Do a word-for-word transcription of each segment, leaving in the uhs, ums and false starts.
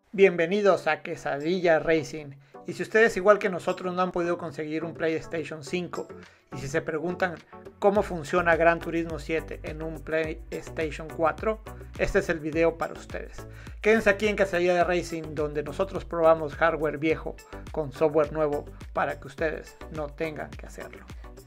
Bienvenidos a Quesadilla Racing. Y si ustedes igual que nosotros no han podido conseguir un PlayStation cinco y si se preguntan cómo funciona Gran Turismo siete en un PlayStation cuatro, este es el video para ustedes. Quédense aquí en Quesadilla Racing, donde nosotros probamos hardware viejo con software nuevo para que ustedes no tengan que hacerlo.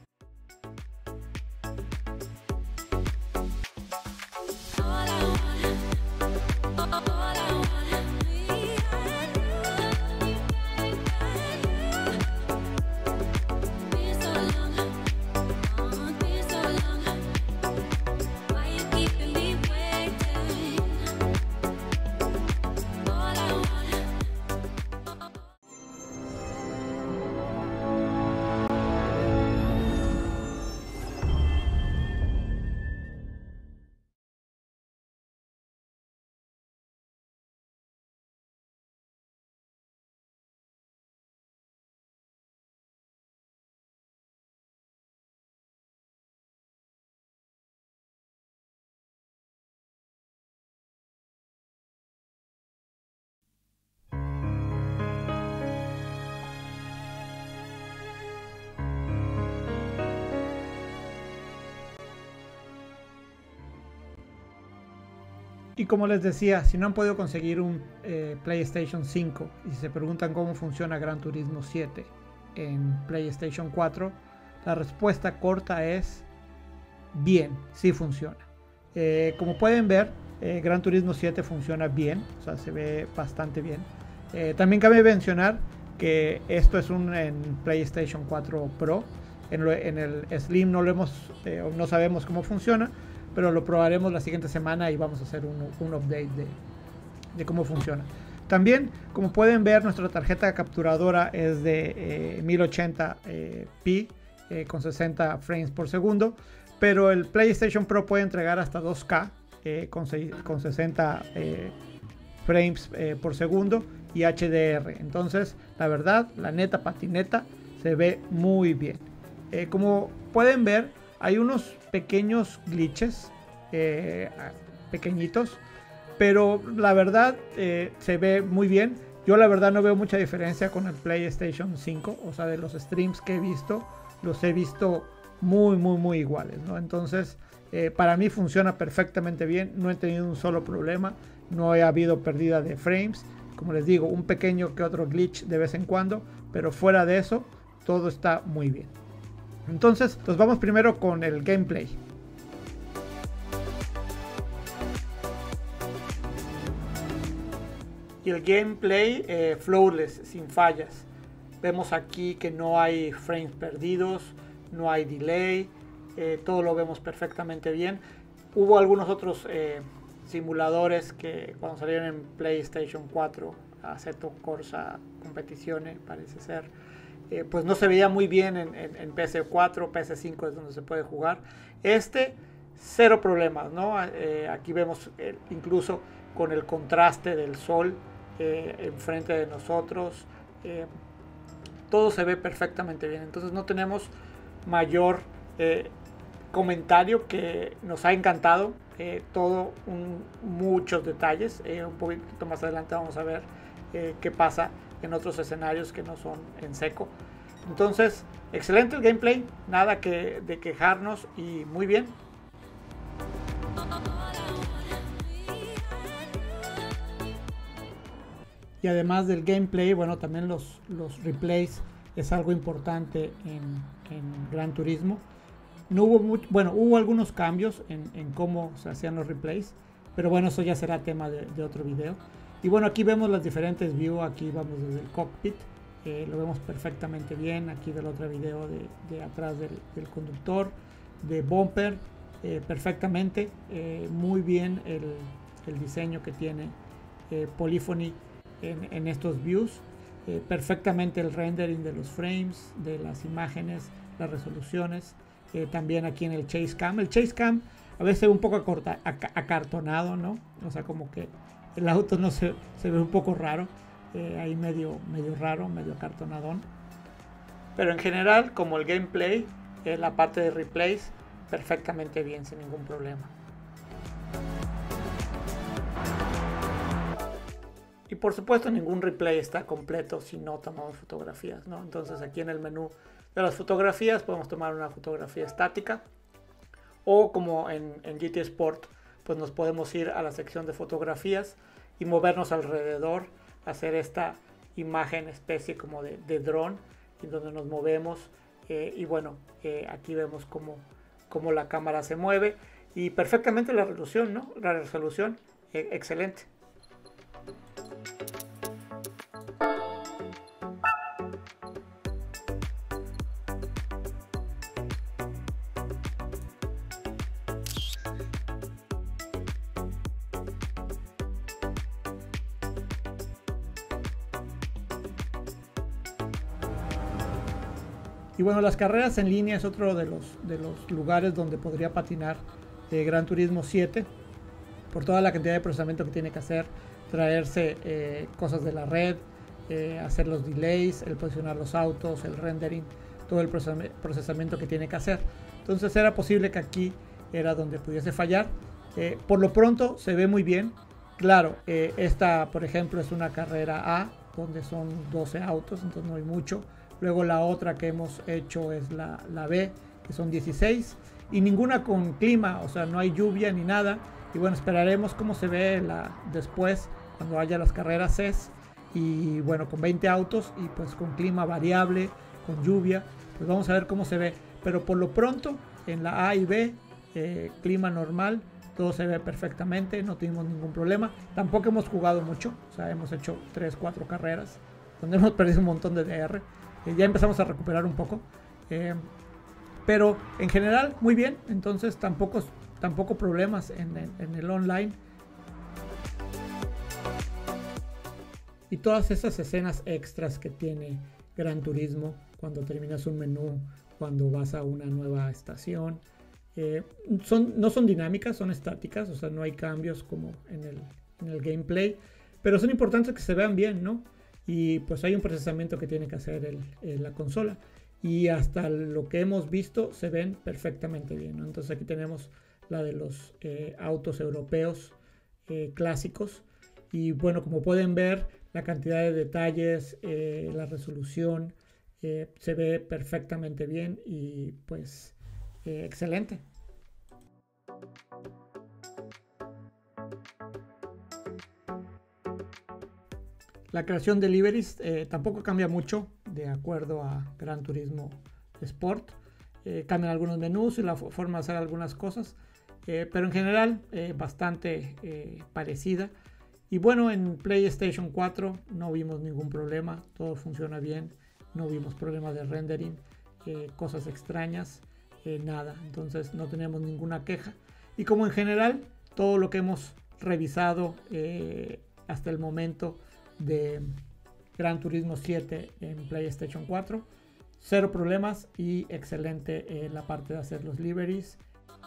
Y como les decía, si no han podido conseguir un eh, PlayStation cinco y si se preguntan cómo funciona Gran Turismo siete en PlayStation cuatro, la respuesta corta es bien, sí funciona. Eh, como pueden ver, eh, Gran Turismo siete funciona bien, o sea, se ve bastante bien. Eh, también cabe mencionar que esto es un en PlayStation cuatro Pro. En, lo, en el Slim no lo hemos, eh, no sabemos cómo funciona, pero lo probaremos la siguiente semana y vamos a hacer un, un update de, de cómo funciona. También, como pueden ver, nuestra tarjeta capturadora es de eh, mil ochenta p eh, con sesenta frames por segundo, pero el PlayStation Pro puede entregar hasta dos K eh, con, con sesenta eh, frames eh, por segundo y H D R. Entonces, la verdad, la neta patineta se ve muy bien. Eh, como pueden ver, hay unos pequeños glitches, eh, pequeñitos, pero la verdad eh, se ve muy bien. Yo la verdad no veo mucha diferencia con el PlayStation cinco, o sea, de los streams que he visto, los he visto muy, muy, muy iguales, ¿no? Entonces, eh, para mí funciona perfectamente bien, no he tenido un solo problema, no ha habido pérdida de frames, como les digo, un pequeño que otro glitch de vez en cuando, pero fuera de eso, todo está muy bien. Entonces, nos vamos primero con el gameplay. Y el gameplay eh, flawless, sin fallas. Vemos aquí que no hay frames perdidos, no hay delay, eh, todo lo vemos perfectamente bien. Hubo algunos otros eh, simuladores que cuando salieron en PlayStation cuatro, Assetto Corsa Competizione parece ser, Eh, pues no se veía muy bien en, en, en P S cuatro, P S cinco es donde se puede jugar. Este, cero problemas, ¿no? Eh, aquí vemos eh, incluso con el contraste del sol eh, enfrente de nosotros, eh, todo se ve perfectamente bien. Entonces no tenemos mayor eh, comentario, que nos ha encantado eh, todo, un, muchos detalles. Eh, un poquito más adelante vamos a ver eh, qué pasa en otros escenarios que no son en seco. Entonces, excelente el gameplay, nada que de quejarnos y muy bien. Y además del gameplay, bueno, también los, los replays es algo importante en, en Gran Turismo. No hubo mucho, bueno, hubo algunos cambios en, en cómo se hacían los replays, pero bueno, eso ya será tema de, de otro video. Y bueno, aquí vemos las diferentes views. Aquí vamos desde el cockpit, eh, lo vemos perfectamente bien. Aquí del otro video de, de atrás del, del conductor, de bumper, eh, perfectamente, eh, muy bien el, el diseño que tiene eh, Polyphony en, en estos views, eh, perfectamente el rendering de los frames, de las imágenes, las resoluciones, eh, también aquí en el Chase Cam. El Chase Cam a veces se ve un poco acorta, ac acartonado, ¿no? O sea, como que el auto no se, se ve un poco raro, eh, ahí medio, medio raro, medio acartonadón. Pero en general, como el gameplay, eh, la parte de replays, perfectamente bien, sin ningún problema. Y por supuesto ningún replay está completo si no tomamos fotografías, ¿no? Entonces aquí en el menú de las fotografías podemos tomar una fotografía estática, o como en, en G T Sport, pues nos podemos ir a la sección de fotografías y movernos alrededor, hacer esta imagen especie como de, de dron, en donde nos movemos, eh, y bueno, eh, aquí vemos cómo, cómo la cámara se mueve y perfectamente la resolución, ¿no? La resolución, eh, excelente. Y bueno, las carreras en línea es otro de los, de los lugares donde podría patinar eh, Gran Turismo siete, por toda la cantidad de procesamiento que tiene que hacer, traerse eh, cosas de la red, eh, hacer los delays, el posicionar los autos, el rendering, todo el procesamiento que tiene que hacer. Entonces era posible que aquí era donde pudiese fallar. Eh, por lo pronto se ve muy bien. Claro, eh, esta por ejemplo es una carrera A, donde son doce autos, entonces no hay mucho. Luego la otra que hemos hecho es la, la B, que son dieciséis, y ninguna con clima, o sea, no hay lluvia ni nada. Y bueno, esperaremos cómo se ve la, después cuando haya las carreras C E S, y bueno, con veinte autos y pues con clima variable, con lluvia, pues vamos a ver cómo se ve. Pero por lo pronto en la A y B, eh, clima normal, todo se ve perfectamente, no tuvimos ningún problema. Tampoco hemos jugado mucho, o sea, hemos hecho tres, cuatro carreras donde hemos perdido un montón de D R. Eh, ya empezamos a recuperar un poco, eh, pero en general muy bien. Entonces tampoco, tampoco problemas en, en, en el online. Y todas esas escenas extras que tiene Gran Turismo, cuando terminas un menú, cuando vas a una nueva estación, eh, son, no son dinámicas, son estáticas, o sea, no hay cambios como en el, en el gameplay, pero son importantes que se vean bien, ¿no? Y pues hay un procesamiento que tiene que hacer el, el, la consola, y hasta lo que hemos visto se ven perfectamente bien, ¿no? Entonces aquí tenemos la de los eh, autos europeos eh, clásicos, y bueno, como pueden ver, la cantidad de detalles, eh, la resolución, eh, se ve perfectamente bien y pues eh, excelente. La creación de liveries eh, tampoco cambia mucho de acuerdo a Gran Turismo Sport. Eh, cambian algunos menús y la forma de hacer algunas cosas, eh, pero en general eh, bastante eh, parecida. Y bueno, en PlayStation cuatro no vimos ningún problema, todo funciona bien, no vimos problemas de rendering, eh, cosas extrañas, eh, nada. Entonces no tenemos ninguna queja. Y como en general todo lo que hemos revisado eh, hasta el momento de Gran Turismo siete en PlayStation cuatro, cero problemas y excelente eh, la parte de hacer los liveries.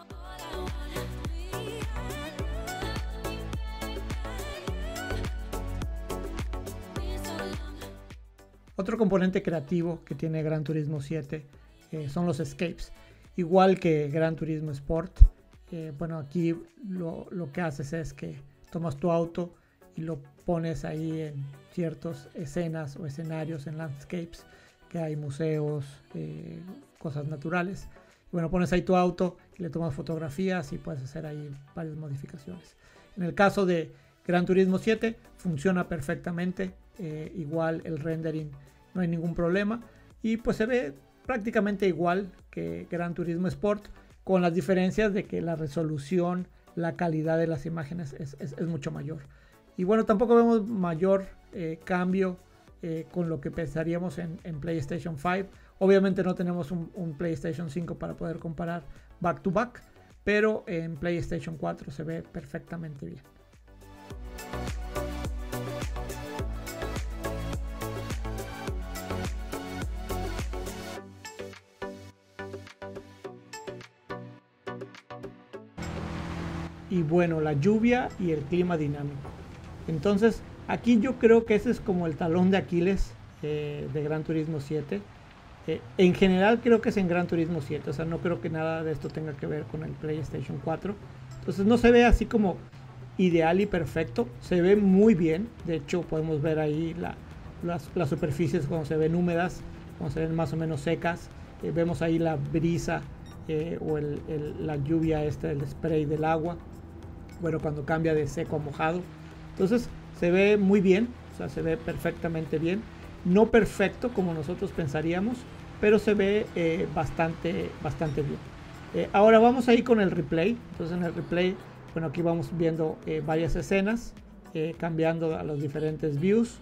Otro componente creativo que tiene Gran Turismo siete eh, son los escapes, igual que Gran Turismo Sport. Eh, bueno, aquí lo, lo que haces es que tomas tu auto y lo pones ahí en ciertas escenas o escenarios, en landscapes, que hay museos, eh, cosas naturales. Y bueno, pones ahí tu auto y le tomas fotografías y puedes hacer ahí varias modificaciones. En el caso de Gran Turismo siete funciona perfectamente, eh, igual el rendering no hay ningún problema, y pues se ve prácticamente igual que Gran Turismo Sport, con las diferencias de que la resolución, la calidad de las imágenes es, es, es mucho mayor. Y bueno, tampoco vemos mayor eh, cambio eh, con lo que pensaríamos en, en PlayStation cinco. Obviamente no tenemos un, un PlayStation cinco para poder comparar back to back, pero en PlayStation cuatro se ve perfectamente bien. Y bueno, la lluvia y el clima dinámico. Entonces aquí yo creo que ese es como el talón de Aquiles eh, de Gran Turismo siete. Eh, en general creo que es en Gran Turismo siete, o sea, no creo que nada de esto tenga que ver con el PlayStation cuatro. Entonces no se ve así como ideal y perfecto. Se ve muy bien. De hecho, podemos ver ahí la, las, las superficies cuando se ven húmedas, cuando se ven más o menos secas. Eh, vemos ahí la brisa eh, o el, el, la lluvia, este, el spray del agua. Bueno, cuando cambia de seco a mojado. Entonces se ve muy bien, o sea, se ve perfectamente bien. No perfecto como nosotros pensaríamos, pero se ve eh, bastante, bastante bien. Eh, ahora vamos a ir con el replay. Entonces en el replay, bueno, aquí vamos viendo eh, varias escenas, eh, cambiando a los diferentes views.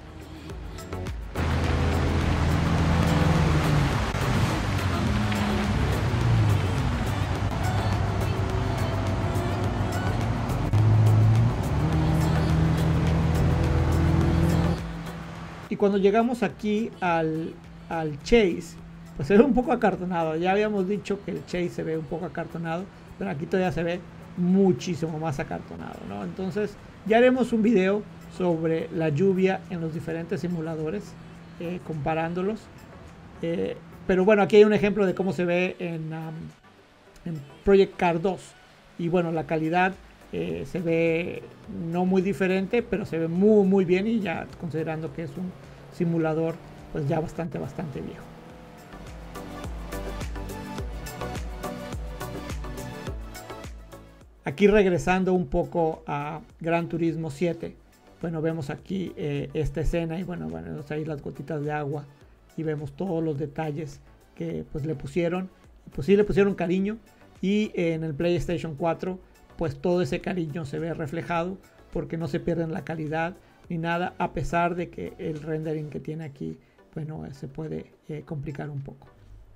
Y cuando llegamos aquí al, al chase, pues se ve un poco acartonado. Ya habíamos dicho que el chase se ve un poco acartonado, pero aquí todavía se ve muchísimo más acartonado, ¿no? Entonces ya haremos un video sobre la lluvia en los diferentes simuladores, eh, comparándolos. Eh, pero bueno, aquí hay un ejemplo de cómo se ve en, um, en Project Cars dos. Y bueno, la calidad eh, se ve no muy diferente, pero se ve muy muy bien, y ya considerando que es un simulador pues ya bastante bastante viejo. Aquí regresando un poco a Gran Turismo siete, bueno, vemos aquí eh, esta escena, y bueno, bueno, ahí las gotitas de agua, y vemos todos los detalles que pues le pusieron, pues sí le pusieron cariño, y eh, en el PlayStation cuatro pues todo ese cariño se ve reflejado, porque no se pierde la calidad ni nada, a pesar de que el rendering que tiene aquí, bueno, se puede eh, complicar un poco.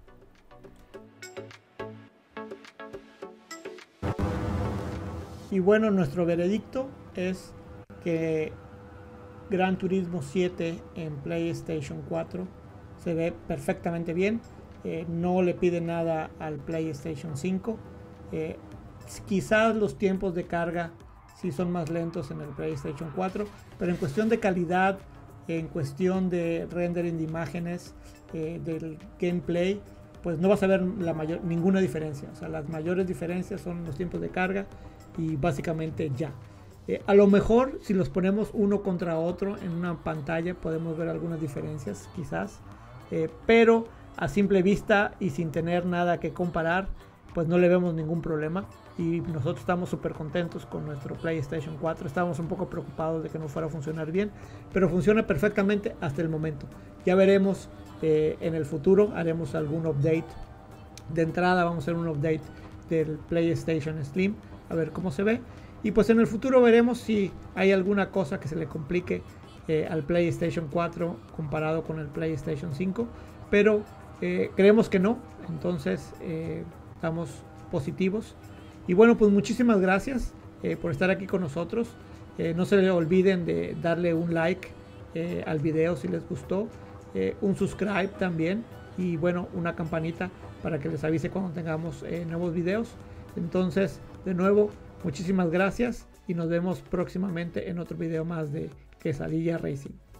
Y bueno, nuestro veredicto es que Gran Turismo siete en PlayStation cuatro se ve perfectamente bien. Eh, no le pide nada al PlayStation cinco. Eh, quizás los tiempos de carga sí son más lentos en el PlayStation cuatro, pero en cuestión de calidad, en cuestión de rendering de imágenes, eh, del gameplay, pues no vas a ver la mayor, ninguna diferencia. O sea, las mayores diferencias son los tiempos de carga, y básicamente ya. Eh, a lo mejor si los ponemos uno contra otro en una pantalla podemos ver algunas diferencias quizás, eh, pero a simple vista y sin tener nada que comparar, pues no le vemos ningún problema, y nosotros estamos súper contentos con nuestro PlayStation cuatro. Estábamos un poco preocupados de que no fuera a funcionar bien, pero funciona perfectamente hasta el momento. Ya veremos eh, en el futuro, haremos algún update. De entrada vamos a hacer un update del PlayStation Slim, a ver cómo se ve, y pues en el futuro veremos si hay alguna cosa que se le complique eh, al PlayStation cuatro comparado con el PlayStation cinco, pero eh, creemos que no. Entonces eh, estamos positivos. Y bueno, pues muchísimas gracias eh, por estar aquí con nosotros. Eh, no se le olviden de darle un like eh, al video si les gustó, eh, un subscribe también, y bueno, una campanita para que les avise cuando tengamos eh, nuevos videos. Entonces, de nuevo, muchísimas gracias, y nos vemos próximamente en otro video más de Quesadilla Racing.